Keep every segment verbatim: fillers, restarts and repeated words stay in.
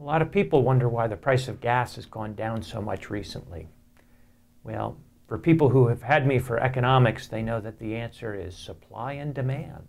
A lot of people wonder why the price of gas has gone down so much recently. Well, for people who have had me for economics, they know that the answer is supply and demand.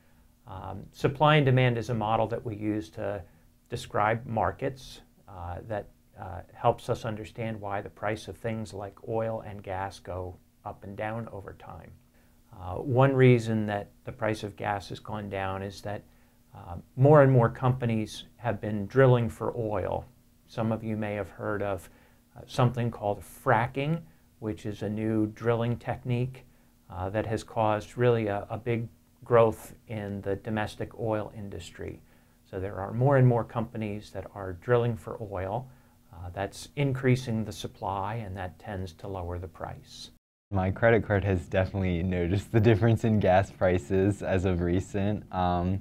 Um, supply and demand is a model that we use to describe markets uh, that uh, helps us understand why the price of things like oil and gas go up and down over time. Uh, one reason that the price of gas has gone down is that uh, more and more companies have been drilling for oil. Some of you may have heard of uh, something called fracking, which is a new drilling technique uh, that has caused really a, a big growth in the domestic oil industry. So there are more and more companies that are drilling for oil. Uh, that's increasing the supply, and that tends to lower the price. My credit card has definitely noticed the difference in gas prices as of recent. Um,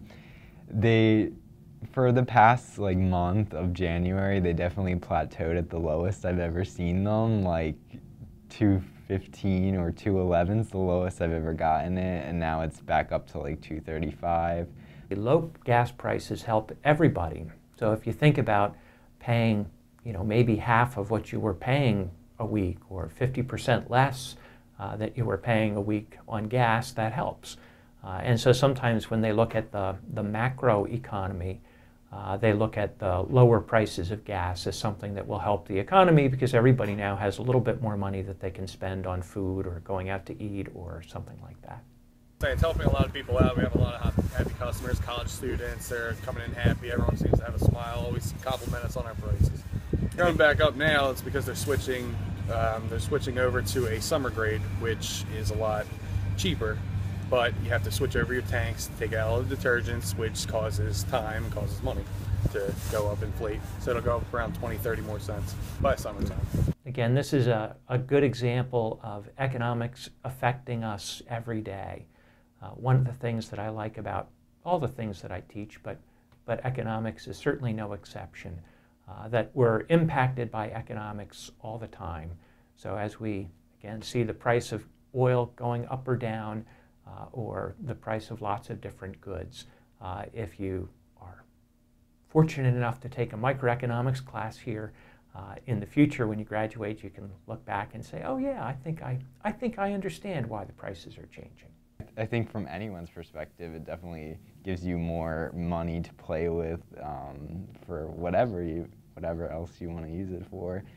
they, for the past like month of January, they definitely plateaued at the lowest I've ever seen them, like two fifteen or two eleven is the lowest I've ever gotten it, and now it's back up to like two thirty-five. Low gas prices help everybody. So if you think about paying, you know, maybe half of what you were paying a week or fifty percent less uh, that you were paying a week on gas, that helps. Uh, and so sometimes when they look at the, the macro economy, uh, they look at the lower prices of gas as something that will help the economy because everybody now has a little bit more money that they can spend on food or going out to eat or something like that. It's helping a lot of people out. We have a lot of happy customers, college students. They're coming in happy. Everyone seems to have a smile, always compliment us on our prices. Going back up now, it's because they're switching. Um, they're switching over to a summer grade, which is a lot cheaper. But you have to switch over your tanks, take out all the detergents, which causes time, causes money to go up, inflate. So it'll go up around twenty, thirty more cents by summertime. Again, this is a, a good example of economics affecting us every day. Uh, one of the things that I like about all the things that I teach, but, but economics is certainly no exception, uh, that we're impacted by economics all the time. So as we, again, see the price of oil going up or down, uh, or the price of lots of different goods, uh, if you are fortunate enough to take a microeconomics class here, uh, in the future when you graduate, you can look back and say, oh yeah, I think I, I think I understand why the prices are changing. I think from anyone's perspective, it definitely gives you more money to play with um, for whatever you, whatever else you want to use it for.